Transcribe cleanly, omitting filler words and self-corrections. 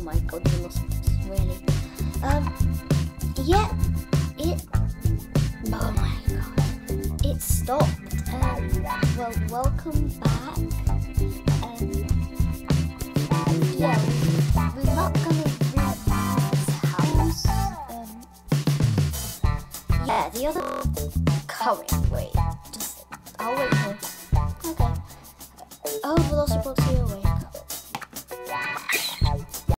my god, you must really. Yeah, it. Oh my god, it stopped. Well, welcome back. Yeah, we're not gonna read this house. Yeah, the other coming. Wait, just I'll wait here. Okay. Oh, Velocibox, you're awake.